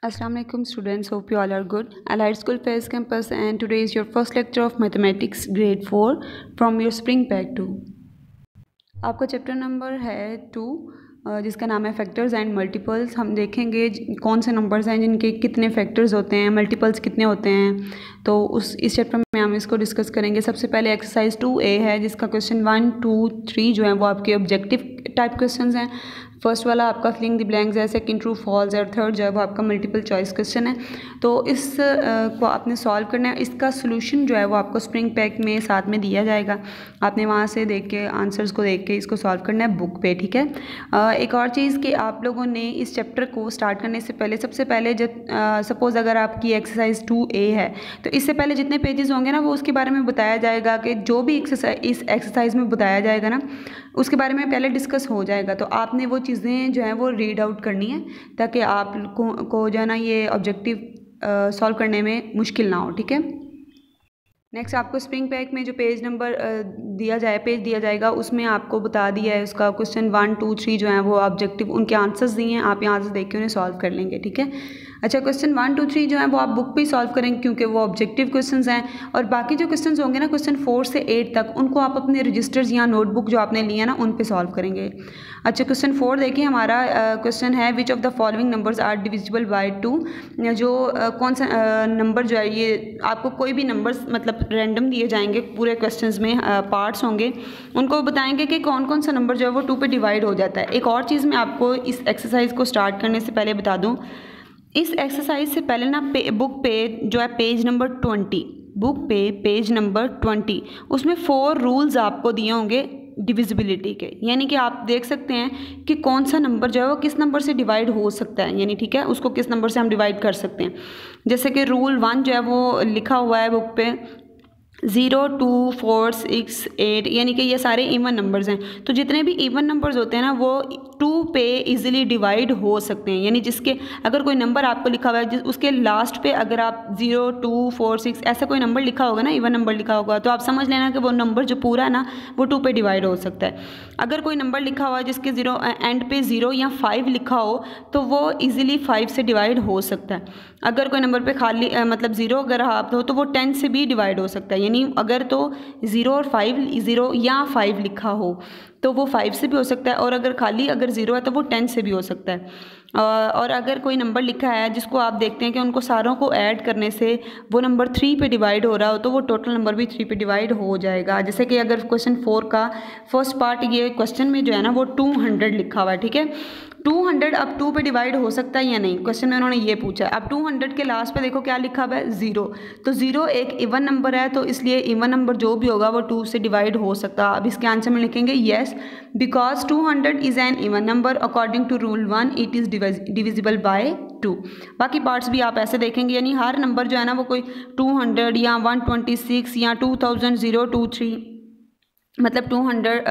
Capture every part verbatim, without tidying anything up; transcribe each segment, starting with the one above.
Assalamu alaikum students, hope you all are good. Allied School Fairs Campus, and today is your first lecture of Mathematics grade four from your Spring Pack two. आपका chapter number है two जिसका नाम है factors and multiples. हम देखेंगे कौन से numbers हैं जिनके कितने फैक्टर्स होते हैं, मल्टीपल्स कितने होते हैं, तो उस इस चैप्टर में हम इसको डिस्कस करेंगे। सबसे पहले एक्सरसाइज टू ए है जिसका क्वेश्चन वन टू थ्री जो है वो आपके ऑब्जेक्टिव टाइप क्वेश्चंस हैं। फर्स्ट वाला आपका फिलिंग द ब्लैंक्स है, सेकंड ट्रू फॉल्स और थर्ड जो है वो आपका मल्टीपल चॉइस क्वेश्चन है। तो इस आ, को आपने सॉल्व करना है। इसका सोल्यूशन जो है वो आपको स्प्रिंग पैक में साथ में दिया जाएगा, आपने वहाँ से देख के आंसर्स को देख के इसको सॉल्व करना है बुक पे, ठीक है। आ, एक और चीज़ कि आप लोगों ने इस चैप्टर को स्टार्ट करने से पहले सबसे पहले जब सपोज़ अगर आपकी एक्सरसाइज टू ए है तो इससे पहले जितने पेजेस होंगे ना वो उसके बारे में बताया जाएगा कि जो भी एक्सरसाइज इस एक्सरसाइज में बताया जाएगा ना उसके बारे में पहले डिस्कस हो जाएगा। तो आपने वो चीज़ें जो है वो रीड आउट करनी है ताकि आप को, को जो है ना ये ऑब्जेक्टिव सॉल्व करने में मुश्किल ना हो, ठीक है। नेक्स्ट आपको स्प्रिंग पैक में जो पेज नंबर दिया जाए पेज दिया जाएगा उसमें आपको बता दिया है उसका क्वेश्चन वन टू थ्री जो है वो ऑब्जेक्टिव उनके आंसर्स दिए हैं, आप यहाँ से देख के उन्हें सॉल्व कर लेंगे, ठीक है। अच्छा, क्वेश्चन वन टू थ्री जो है वो आप बुक पे ही सॉल्व करेंगे क्योंकि वो ऑब्जेक्टिव क्वेश्चंस हैं, और बाकी जो क्वेश्चंस होंगे ना क्वेश्चन फोर से एट तक उनको आप अपने रजिस्टर्स या नोटबुक जो आपने लिए ना उन पे सॉल्व करेंगे। अच्छा, क्वेश्चन फोर देखिए, हमारा क्वेश्चन uh, है which of the following numbers are divisible by two. जो uh, कौन सा नंबर uh, जो है ये आपको कोई भी नंबर्स मतलब रैंडम दिए जाएंगे, पूरे क्वेश्चंस में पार्ट्स uh, होंगे, उनको बताएंगे कि कौन कौन सा नंबर जो है वो टू पे डिवाइड हो जाता है। एक और चीज़ मैं आपको इस एक्सरसाइज को स्टार्ट करने से पहले बता दूँ, इस एक्सरसाइज से पहले ना पे, बुक पे जो है पेज नंबर ट्वेंटी बुक पे पेज नंबर ट्वेंटी उसमें फोर रूल्स आपको दिए होंगे डिविजिबिलिटी के, यानी कि आप देख सकते हैं कि कौन सा नंबर जो है वो किस नंबर से डिवाइड हो सकता है, यानी ठीक है उसको किस नंबर से हम डिवाइड कर सकते हैं। जैसे कि रूल वन जो है वो लिखा हुआ है बुक पे zero two four six eight, यानी कि ये सारे इवन नंबर्स हैं। तो जितने भी इवन नंबर्स होते हैं ना वो टू पे इजीली डिवाइड हो सकते हैं, यानी जिसके अगर कोई नंबर आपको लिखा हुआ है उसके लास्ट पे अगर आप ज़ीरो टू फोर सिक्स ऐसा कोई नंबर लिखा होगा ना, इवन नंबर लिखा होगा, तो आप समझ लेना कि वो नंबर जो पूरा है ना वो टू पे डिवाइड हो सकता है। अगर कोई नंबर लिखा हुआ है जिसके ज़ीरो एंड पे ज़ीरो या फाइव लिखा हो तो वो ईजिली फाइव से डिवाइड हो सकता है। अगर कोई नंबर पे खाली मतलब ज़ीरो अगर आप हो तो वो टेन से भी डिवाइड हो सकता है, यानी अगर तो ज़ीरो और फाइव ज़ीरो या फाइव लिखा हो तो वो फाइव से भी हो सकता है, और अगर खाली अगर ज़ीरो है तो वो टेन से भी हो सकता है। और अगर कोई नंबर लिखा है जिसको आप देखते हैं कि उनको सारों को ऐड करने से वो नंबर थ्री पे डिवाइड हो रहा हो तो वो टोटल नंबर भी थ्री पे डिवाइड हो जाएगा। जैसे कि अगर क्वेश्चन फोर का फर्स्ट पार्ट ये क्वेश्चन में जो है ना वो टू हंड्रेड लिखा हुआ है, ठीक है। टू हंड्रेड अब टू पे डिवाइड हो सकता है या नहीं, क्वेश्चन में उन्होंने ये पूछा है। अब टू हंड्रेड के लास्ट पे देखो क्या लिखा हुआ है, ज़ीरो, तो ज़ीरो एक इवन नंबर है तो इसलिए इवन नंबर जो भी होगा वो टू से डिवाइड हो सकता है। अब इसके आंसर में लिखेंगे yes because two hundred is an even number according to rule one it is divisible by two. बाकी पार्ट्स भी आप ऐसे देखेंगे, यानी हर नंबर जो है ना वो कोई टू हंड्रेड या वन ट्वेंटी सिक्स या two thousand zero two three मतलब टू हंड्रेड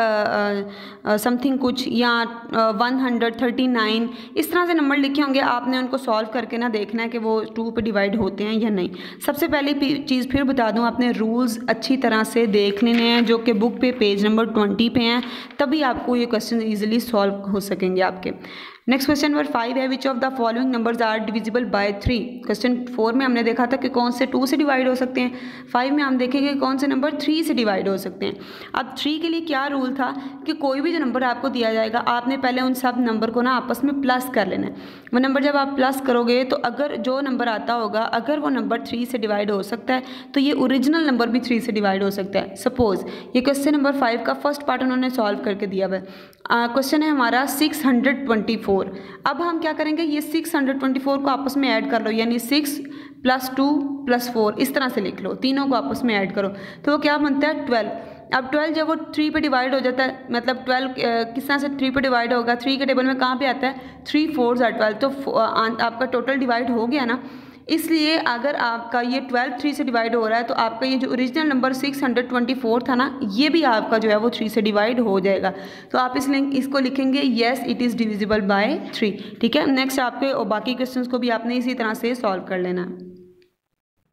समथिंग कुछ या वन हंड्रेड थर्टी नाइन इस तरह से नंबर लिखे होंगे, आपने उनको सॉल्व करके ना देखना है कि वो टू पे डिवाइड होते हैं या नहीं। सबसे पहले चीज़ फिर बता दूं, आपने रूल्स अच्छी तरह से देख लेने हैं जो कि बुक पे पेज नंबर ट्वेंटी पे हैं, तभी आपको ये क्वेश्चन ईजिली सॉल्व हो सकेंगे आपके। नेक्स्ट क्वेश्चन नंबर फाइव है which of the following numbers are divisible by three. Question four में हमने देखा था कि कौन से टू से डिवाइड हो सकते हैं, फाइव में हम देखेंगे कौन से नंबर थ्री से डिवाइड हो सकते हैं। अब थ्री के लिए क्या रूल था कि कोई भी जो नंबर आपको दिया जाएगा आपने पहले उन सब नंबर को ना आपस में प्लस कर लेना है। वो नंबर जब आप प्लस करोगे तो अगर जो नंबर आता होगा अगर वो नंबर थ्री से डिवाइड हो सकता है तो ये ओरिजिनल नंबर भी थ्री से डिवाइड हो सकता है। सपोज ये क्वेश्चन नंबर फाइव का फर्स्ट पार्ट उन्होंने सॉल्व करके दिया हुआ है। क्वेश्चन है हमारा सिक्स हंड्रेड ट्वेंटी फोर। अब हम क्या करेंगे, ये सिक्स हंड्रेड ट्वेंटी फोर को आपस में ऐड कर लो, यानी six plus two plus four इस तरह से लिख लो, तीनों को आपस में ऐड करो तो वो क्या बनता है ट्वेल्व। अब ट्वेल्व जब वो थ्री पे डिवाइड हो जाता है, मतलब ट्वेल्व किस तरह से थ्री पे डिवाइड होगा, थ्री के टेबल में कहाँ पे आता है थ्री फोर ज़ा ट्वेल्व, तो आपका टोटल डिवाइड हो गया ना। इसलिए अगर आपका ये ट्वेल्व थ्री से डिवाइड हो रहा है तो आपका ये जो original number six hundred twenty four था ना ये भी आपका जो है वो थ्री से डिवाइड हो जाएगा। तो आप इस लिंक इसको लिखेंगे yes it is divisible by three, ठीक है। नेक्स्ट आपके और बाकी क्वेश्चंस को भी आपने इसी तरह से सॉल्व कर लेना है।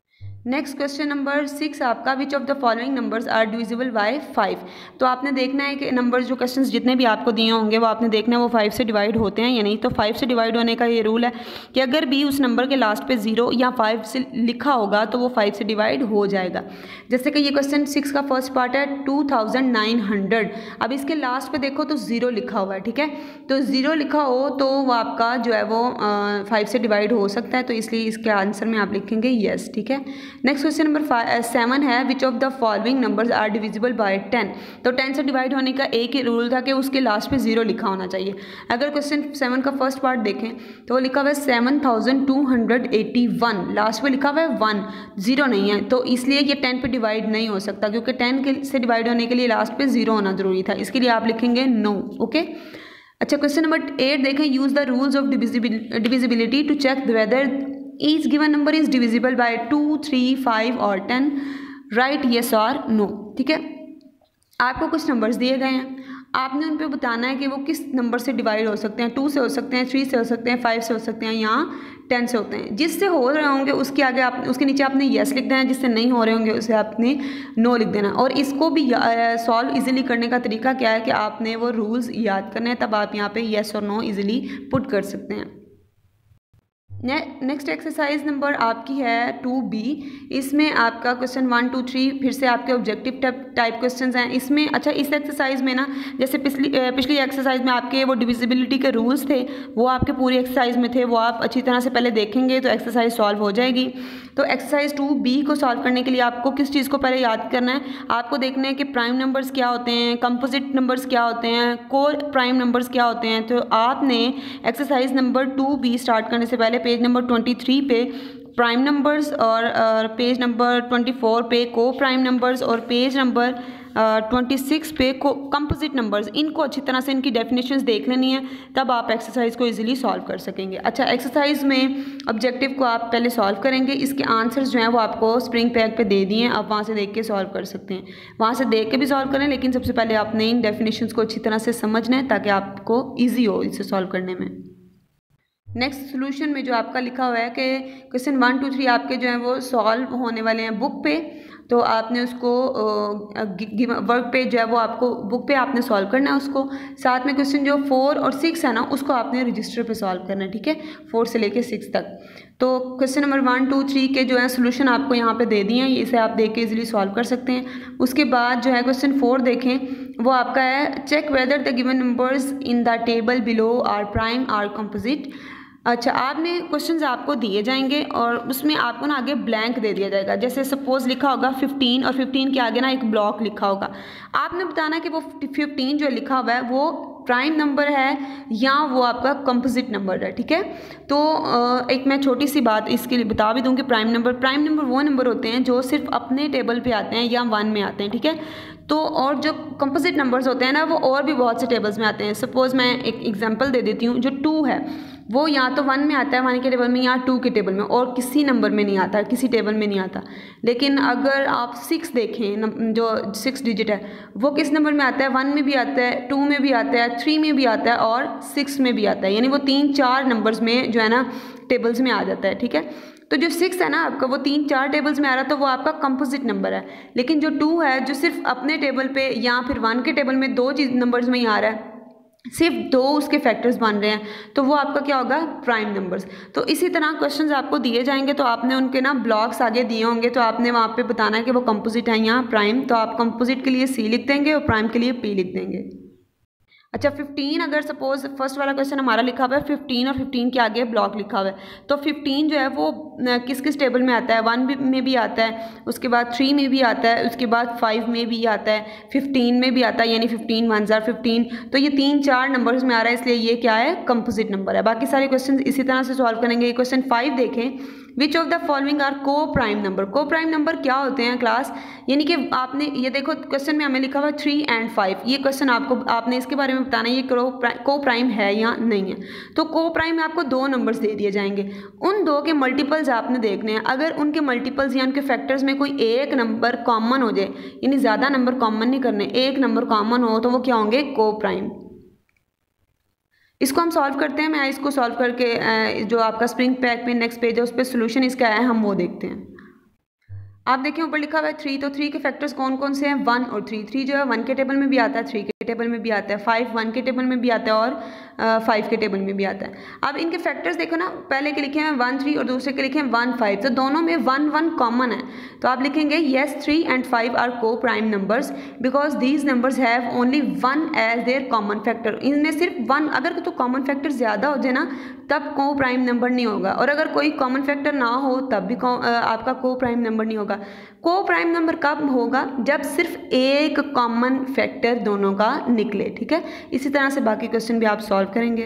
नेक्स्ट क्वेश्चन नंबर सिक्स आपका, which of the following numbers are divisible by five. तो आपने देखना है कि नंबर्स जो क्वेश्चंस जितने भी आपको दिए होंगे वो आपने देखना है वो फाइव से डिवाइड होते हैं या नहीं। तो फाइव से डिवाइड होने का ये रूल है कि अगर भी उस नंबर के लास्ट पे जीरो या फाइव से लिखा होगा तो वो फाइव से डिवाइड हो जाएगा। जैसे कि ये क्वेश्चन सिक्स का फर्स्ट पार्ट है टू थाउजेंड नाइन हंड्रेड, अब इसके लास्ट पे देखो तो जीरो लिखा हुआ है, ठीक है। तो जीरो लिखा हो तो वो आपका जो है वो फाइव से डिवाइड हो सकता है, तो इसलिए इसके आंसर में आप लिखेंगे येस, ठीक है। नेक्स्ट क्वेश्चन नंबर सेवन है, which of the following numbers are divisible by ten. तो टेन से डिवाइड होने का एक ही रूल था कि उसके लास्ट पे जीरो लिखा होना चाहिए। अगर क्वेश्चन सेवन का फर्स्ट पार्ट देखें तो वो लिखा हुआ है seven thousand two hundred eighty one, last पे लिखा हुआ है वन, जीरो नहीं है, तो इसलिए ये टेन पे डिवाइड नहीं हो सकता क्योंकि टेन के से डिवाइड होने के लिए लास्ट पे जीरो होना जरूरी था, इसके लिए आप लिखेंगे नो, ओके। अच्छा, क्वेश्चन नंबर एट देखें, use the rules of divisibility to check whether each given number is divisible by two, three, five और टेन, राइट yes और no, ठीक है। आपको कुछ नंबर्स दिए गए हैं, आपने उन पे बताना है कि वो किस नंबर से डिवाइड हो सकते हैं। टू से हो सकते हैं, थ्री से हो सकते हैं, फाइव से हो सकते हैं या टेन से होते हैं। जिससे हो रहे होंगे उसके आगे आप उसके नीचे आपने येस लिख देना, जिससे नहीं हो रहे होंगे उसे आपने नो लिख देना। और इसको भी सॉल्व इजीली करने का तरीका क्या है कि आपने वो रूल्स याद करने हैं, तब आप यहाँ पे येस और नो इजीली पुट कर सकते हैं। नेक्स्ट एक्सरसाइज नंबर आपकी है टू बी, इसमें आपका क्वेश्चन वन टू थ्री फिर से आपके ऑब्जेक्टिव टाइप क्वेश्चंस हैं इसमें। अच्छा, इस एक्सरसाइज में ना जैसे पिछली पिछली एक्सरसाइज में आपके वो डिविजिबिलिटी के रूल्स थे वो आपके पूरी एक्सरसाइज में थे, वो आप अच्छी तरह से पहले देखेंगे तो एक्सरसाइज सॉल्व हो जाएगी। तो एक्सरसाइज टू बी को सॉल्व करने के लिए आपको किस चीज़ को पहले याद करना है, आपको देखना है कि प्राइम नंबर्स क्या होते हैं, कंपोजिट नंबर्स क्या होते हैं, कोर प्राइम नंबर्स क्या होते हैं। तो आपने exercise number two B start करने से पहले पेज नंबर ट्वेंटी थ्री पे प्राइम नंबर्स और पेज नंबर ट्वेंटी फोर पे को प्राइम नंबर्स और पेज नंबर ट्वेंटी सिक्स पे को कंपोजिट नंबर्स, इनको अच्छी तरह से इनकी डेफिनेशंस देख लेनी है, तब आप एक्सरसाइज को इजीली सॉल्व कर सकेंगे। अच्छा, एक्सरसाइज में ऑब्जेक्टिव को आप पहले सॉल्व करेंगे, इसके आंसर्स जो हैं वो आपको स्प्रिंग पैड पे दे दिए हैं, आप वहाँ से देख के सॉल्व कर सकते हैं, वहाँ से देख के भी सॉल्व करें, लेकिन सबसे पहले आपने इन डेफिनेशंस को अच्छी तरह से समझना है ताकि आपको ईजी हो इसे सॉल्व करने में। नेक्स्ट सोल्यूशन में जो आपका लिखा हुआ है कि क्वेश्चन वन टू थ्री आपके जो हैं वो सॉल्व होने वाले हैं बुक पे, तो आपने उसको वर्क पे जो है वो आपको बुक पे आपने सॉल्व करना है उसको। साथ में क्वेश्चन जो फोर और सिक्स है ना उसको आपने रजिस्टर पे सॉल्व करना है, ठीक है, फोर से लेके सिक्स तक। तो question number one two three के जो है सोल्यूशन आपको यहाँ पे दे दिए हैं, इसे आप देख के इजीली सॉल्व कर सकते हैं। उसके बाद जो है क्वेश्चन फोर देखें, वो आपका है check whether the given numbers in the table below are prime or composite. अच्छा, आपने क्वेश्चंस आपको दिए जाएंगे और उसमें आपको ना आगे ब्लैंक दे दिया जाएगा, जैसे सपोज लिखा होगा फिफ्टीन और फिफ्टीन के आगे ना एक ब्लॉक लिखा होगा, आपने बताना कि वो फिफ्टीन जो लिखा हुआ है वो प्राइम नंबर है या वो आपका कंपोजिट नंबर है, ठीक है। तो एक मैं छोटी सी बात इसके लिए बता भी दूँ कि प्राइम नंबर प्राइम नंबर वो नंबर होते हैं जो सिर्फ अपने टेबल पे आते हैं या वन में आते हैं, ठीक है। तो और जो कंपोजिट नंबर्स होते हैं ना वो और भी बहुत से टेबल्स में आते हैं। सपोज मैं एक एग्जांपल दे देती हूँ, जो टू है वो या तो वन में आता है वन के टेबल में या टू के टेबल में, और किसी नंबर में नहीं आता, किसी टेबल में नहीं आता। लेकिन अगर आप सिक्स देखें, जो सिक्स डिजिट है वो किस नंबर में आता है, वन में भी आता है, टू में भी आता है, थ्री में भी आता है और सिक्स में भी आता है, यानी वो तीन चार नंबर्स में जो है ना टेबल्स में आ जाता है, ठीक है। तो जो सिक्स है ना आपका वो तीन चार टेबल्स में आ रहा है तो वो आपका कंपोजिट नंबर है। लेकिन जो टू है जो सिर्फ अपने टेबल पे या फिर वन के टेबल में दो चीज नंबर्स में ही आ रहा है, सिर्फ दो उसके फैक्टर्स बन रहे हैं, तो वो आपका क्या होगा, प्राइम नंबर्स। तो इसी तरह क्वेश्चंस आपको दिए जाएंगे तो आपने उनके ना ब्लॉक्स आगे दिए होंगे, तो आपने वहाँ पे बताना है कि वो कंपोजिट है या प्राइम। तो आप कंपोजिट के लिए सी लिख देंगे और प्राइम के लिए पी लिख देंगे। अच्छा, फिफ्टीन अगर सपोज फर्स्ट वाला क्वेश्चन हमारा लिखा हुआ है फिफ्टीन और फिफ्टीन के आगे ब्लॉक लिखा हुआ है, तो फिफ्टीन जो है वो किस किस टेबल में आता है, वन में भी आता है, उसके बाद थ्री में भी आता है, उसके बाद फाइव में भी आता है, फिफ्टीन में भी आता है, यानी फिफ्टीन वन जार फिफ्टीन। तो ये तीन चार नंबर्स में आ रहा है, इसलिए ये क्या है, कंपोजिट नंबर है। बाकी सारे क्वेश्चन इसी तरह से सॉल्व करेंगे। क्वेश्चन फाइव देखें, which of the following are coprime number. Coprime number क्या होते हैं क्लास, यानी कि आपने ये देखो क्वेश्चन में हमें लिखा हुआ थ्री एंड फाइव, ये क्वेश्चन आपको आपने इसके बारे में बताना है ये को प्राइम है या नहीं है। तो को प्राइम में आपको दो नंबर्स दे दिए जाएंगे, उन दो के मल्टीपल्स आपने देखने हैं। अगर उनके मल्टीपल्स या उनके फैक्टर्स में कोई एक नंबर कॉमन हो जाए, यानी ज़्यादा नंबर कॉमन नहीं करने, एक नंबर कॉमन हो, तो वो क्या होंगे, को प्राइम। इसको हम सॉल्व करते हैं। मैं इसको सॉल्व करके जो आपका स्प्रिंग पैक पे नेक्स्ट पेज है उस पर सोल्यूशन इसका है हम वो देखते हैं। आप देखिए ऊपर लिखा हुआ है थ्री, तो थ्री के फैक्टर्स कौन कौन से हैं, वन और थ्री। थ्री जो है वन के टेबल में भी आता है, थ्री के टेबल में भी आता है, फाइव वन के टेबल में भी आता है और फाइव के टेबल में भी आता है। अब इनके फैक्टर्स देखो ना, पहले के लिखे हैं वन थ्री और दूसरे के लिखे हैं वन फाइव, तो दोनों में वन वन कॉमन है। तो आप लिखेंगे yes three and five are coprime numbers because these numbers have only one as their common factor. इनमें सिर्फ वन, अगर तो कॉमन फैक्टर ज़्यादा हो जाए ना तब को प्राइम नंबर नहीं होगा, और अगर कोई कॉमन फैक्टर ना हो तब भी आपका को प्राइम नंबर नहीं होगा। को प्राइम नंबर कब होगा, जब सिर्फ एक कॉमन फैक्टर दोनों का निकले, ठीक है। इसी तरह से बाकी क्वेश्चन भी आप सॉल्व करेंगे।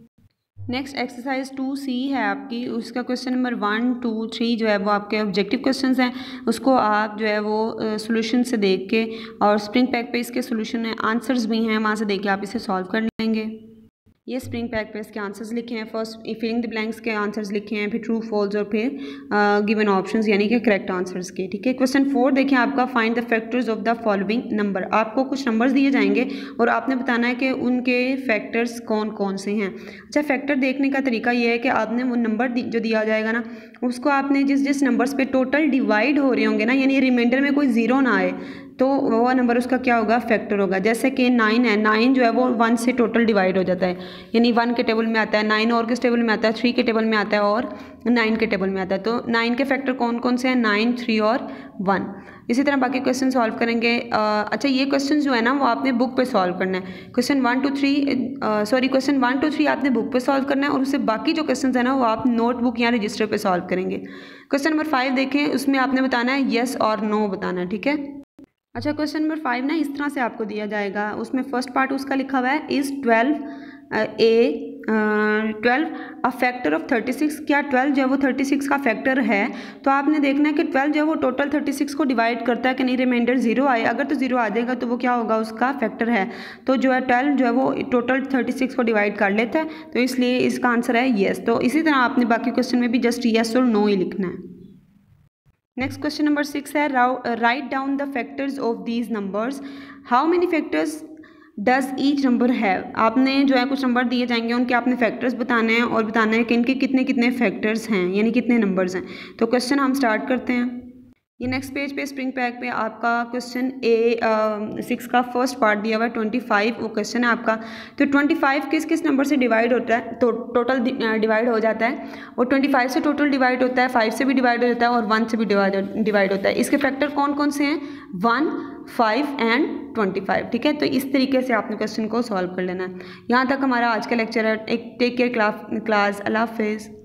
नेक्स्ट एक्सरसाइज टू सी है आपकी, उसका question number one two three जो है वो आपके ऑब्जेक्टिव क्वेश्चंस हैं, उसको आप जो है वो सॉल्यूशन से देख के, और स्प्रिंग पैक पे इसके सॉल्यूशन है, आंसर्स भी हैं, वहाँ से देख के आप इसे सॉल्व कर लेंगे। ये स्प्रिंग पैक पे इसके आंसर्स लिखे हैं, फर्स्ट फिलिंग द ब्लैंक्स के आंसर्स लिखे हैं, फिर ट्रू फॉल्स और फिर गिवन ऑप्शंस यानी कि करेक्ट आंसर्स के, ठीक है। क्वेश्चन फोर देखें आपका, find the factors of the following number. आपको कुछ नंबर्स दिए जाएंगे और आपने बताना है कि उनके फैक्टर्स कौन कौन से हैं। अच्छा, फैक्टर देखने का तरीका ये है कि आपने वो नंबर जो दिया जाएगा ना, उसको आपने जिस जिस नंबर्स पे टोटल डिवाइड हो रहे होंगे ना, यानी रिमाइंडर में कोई ज़ीरो ना आए, तो वो नंबर उसका क्या होगा, फैक्टर होगा। जैसे कि नाइन है, नाइन जो है वो वन से टोटल डिवाइड हो जाता है, यानी वन के टेबल में आता है, नाइन और किस टेबल में आता है, थ्री के टेबल में आता है और नाइन के टेबल में आता है। तो नाइन के फैक्टर कौन कौन से हैं, नाइन, थ्री और वन। इसी तरह बाकी क्वेश्चन सॉल्व करेंगे। अच्छा, ये क्वेश्चन जो है ना वो आपने बुक पे सॉल्व करना है। Question one two three sorry question one two three आपने बुक पे सॉल्व करना है, और उससे बाकी जो क्वेश्चन है ना वो आप नोटबुक या रजिस्टर पे सॉल्व करेंगे। क्वेश्चन नंबर फाइव देखें, उसमें आपने बताना है येस और नो बताना है, ठीक है। अच्छा, क्वेश्चन नंबर फाइव ना इस तरह से आपको दिया जाएगा, उसमें फर्स्ट पार्ट उसका लिखा हुआ है is twelve a twelve a factor of thirty six. क्या ट्वेल्व जो है वो थर्टी सिक्स का फैक्टर है? तो आपने देखना है कि ट्वेल्व जो है वो टोटल थर्टी सिक्स को डिवाइड करता है कि नहीं, रिमाइंडर जीरो आए, अगर तो जीरो आ जाएगा तो वो क्या होगा, उसका फैक्टर है। तो जो है ट्वेल्व जो है वो टोटल थर्टी सिक्स को डिवाइड कर लेता है, तो इसलिए इसका आंसर है येस। तो इसी तरह आपने बाकी क्वेश्चन में भी जस्ट येस और नो ही लिखना है। नेक्स्ट क्वेश्चन नंबर सिक्स है, write down the factors of these numbers, how many factors does each number have. आपने जो है कुछ नंबर दिए जाएंगे, उनके आपने फैक्टर्स बताने हैं और बताना है कि इनके कितने कितने फैक्टर्स हैं, यानी कितने नंबर्स हैं। तो क्वेश्चन हम स्टार्ट करते हैं। ये नेक्स्ट पेज पे स्प्रिंग पैक पे आपका क्वेश्चन ए सिक्स का फर्स्ट पार्ट दिया हुआ है, ट्वेंटी फाइव वो क्वेश्चन है आपका। तो ट्वेंटी फाइव किस किस नंबर से डिवाइड होता है, तो टोटल डिवाइड हो जाता है, और ट्वेंटी फाइव से टोटल डिवाइड होता है, फाइव से भी डिवाइड हो जाता है और वन से भी डिवाइड डिवाइड होता है। इसके फैक्टर कौन कौन से हैं, one, five and twenty five, ठीक है। तो इस तरीके से आपने क्वेश्चन को सॉल्व कर लेना है। यहाँ तक हमारा आज का लेक्चर है। एक टेक केयर क्लास, अल्लाह हाफिज़।